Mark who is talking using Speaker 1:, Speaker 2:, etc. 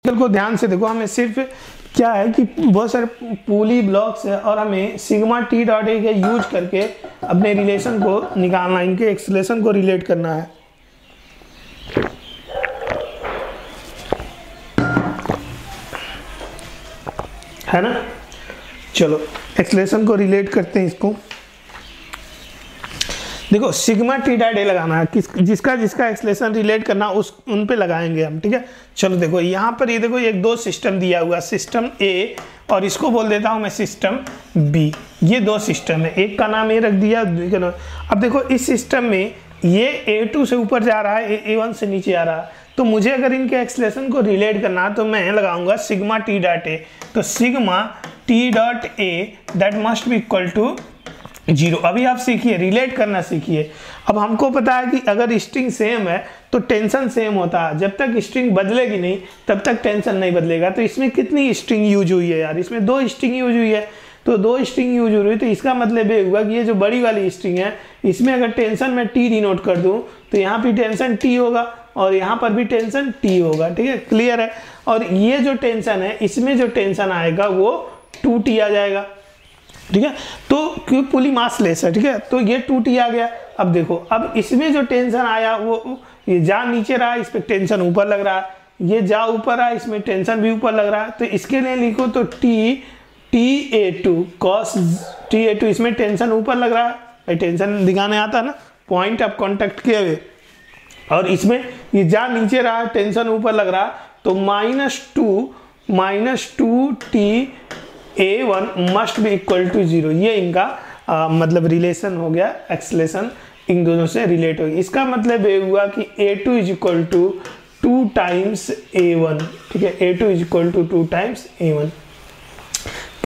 Speaker 1: को ध्यान से देखो, हमें सिर्फ क्या है कि बहुत सारे पुली ब्लॉक्स है और हमें सिग्मा टी डॉट ए का यूज करके अपने रिलेशन को निकालना, इनके एक्सलेशन को रिलेट करना है ना। चलो एक्सलेशन को रिलेट करते हैं इसको। देखो सिग्मा टी डॉट ए लगाना है, जिसका एक्सलेशन रिलेट करना उन पे लगाएंगे हम, ठीक है। चलो देखो यहाँ पर ये देखो एक दो सिस्टम दिया हुआ, सिस्टम ए और इसको बोल देता हूँ मैं सिस्टम बी। ये दो सिस्टम है, एक का नाम ए रख दिया, अब देखो इस सिस्टम में ये A2 से ऊपर जा रहा है, A1 से नीचे आ रहा है, तो मुझे अगर इनके एक्सलेशन को रिलेट करना तो मैं लगाऊंगा सिग्मा टी डॉट ए। तो sigma T dot A that must be equal to 0। अभी आप सीखिए, रिलेट करना सीखिए। अब हमको पता है कि अगर स्ट्रिंग सेम है तो टेंशन सेम होता है, जब तक स्ट्रिंग बदलेगी नहीं तब तक टेंशन नहीं बदलेगा। तो इसमें कितनी स्ट्रिंग यूज हुई है यार, इसमें 2 स्ट्रिंग यूज हुई है, तो 2 स्ट्रिंग यूज हो रही है, तो इसका मतलब ये हुआ कि ये जो बड़ी वाली स्ट्रिंग है इसमें अगर टेंशन मैं टी डिनोट कर दूं तो यहाँ भी टेंशन टी होगा और यहाँ पर भी टेंशन टी होगा, ठीक है, क्लियर है। और ये जो टेंशन है इसमें जो टेंशन आएगा वो 2t आ जाएगा, ठीक है। तो क्यों पुली मास लेस है, ठीक है, तो ये 2t आ गया। अब देखो अब इसमें जो टेंशन आया वो ये जा नीचे रहा, इस पे टेंशन ऊपर लग रहा है, ये जा ऊपर रहा, इसमें टेंशन भी ऊपर लग रहा है। तो इसके लिए लिखो तो TA2 cos TA2, इसमें टेंशन ऊपर लग रहा है, टेंशन दिखाने आता है ना, पॉइंट ऑफ कांटेक्ट किए हुए, और इसमें ये जा नीचे रहा, टेंशन ऊपर लग रहा, तो -2 मस्ट बी इक्वल टू 0। ये इनका मतलब रिलेशन हो गया, एक्सलेशन इन दोनों से रिलेट हो गया। इसका मतलब ये हुआ कि A2 is equal to 2 times A1, ठीक है, A2 is equal to 2 times A1।